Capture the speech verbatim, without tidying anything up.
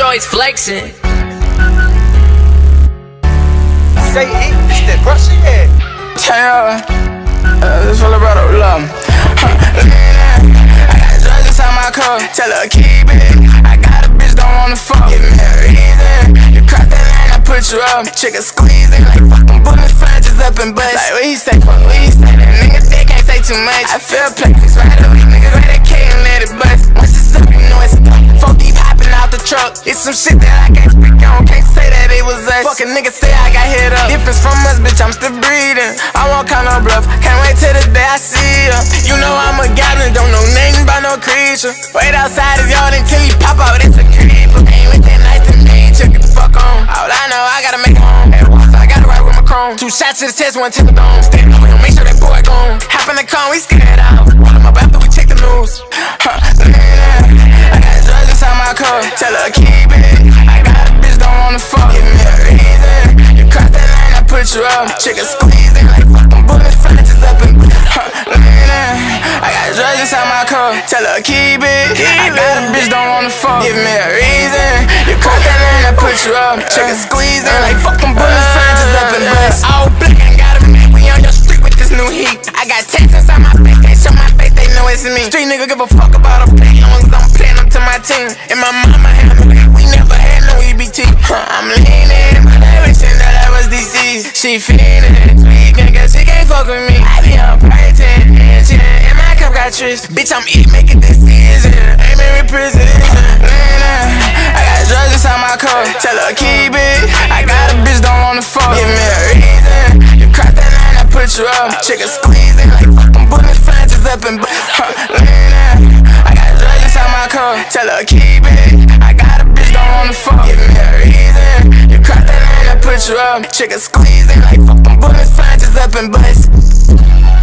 always flexing. Say it, it's that brush shit. Tell uh, this all about the love. I got drugs inside my car. Tell her keep it. I got a bitch don't wanna fuck. Give me a reason. You cross that line, I put you up. Chicken squeezing like fucking bullets, flanges up and bust. Like what he say, fuck what he say. That nigga they can't say too much. I feel places right away, niggas right that K and let it bust. Once it's up, you know it's done. Four deep hopping out the truck. It's some shit that I can't speak on. Can't say that it was us. Fucking niggas say I got hit up. Difference from us, bitch, I'm still breathing. I won't call no bluff. Can't wait till the day I see ya. You know I'm a goblin, don't know nothing about no creature. Wait outside his yard until he pop out, it's a creeper. Ain't with that nice to meet you, get the fuck on. All I know, I gotta make it home. I gotta ride with my chrome. Two shots to the chest, one to the dome. Stand up, make sure that boy gone. Hop in the car, we scared out. Roll him up after we check the news. Huh, I got drugs inside my car. Tell her keep it. I got a bitch don't wanna fuck. Give me a reason. You cross that line, I put you up. Chicken squeezing like fucking bullets, flanges up and huh, I got drugs inside my car. Tell her keep it. I got a bitch don't wanna fuck. Give me a reason. You cross that line, I put you up. Chicken squeezing like fucking bullets, flanges up and bust. All black and got a man. We on your street with this new heat. I got tats inside my face. Can't show my face, they know it's me. Street nigga give a fuck about a play. I'm playing them to my team. And my mama had me. We never had no E B T. Huh, I'm leaning. Wishing that I was deceased. She feeling tweaking, cause she can't fuck with me. I be on pretend. And my cup got tricks. Bitch, I'm eating, making decisions. Aiming with prison. I got drugs inside my car. Tell her keep it. I got a bitch don't wanna fuck. Give me a reason. You cross that line, I put you up. Chicken squeezing like fucking bullets, flanges up and bust. I got drugs inside my car. Tell her keep it. I got a bitch don't wanna fuck. Give me a reason. You cross that line, I put you up. Chicken squeezing like fucking bullets, flanges up and bust.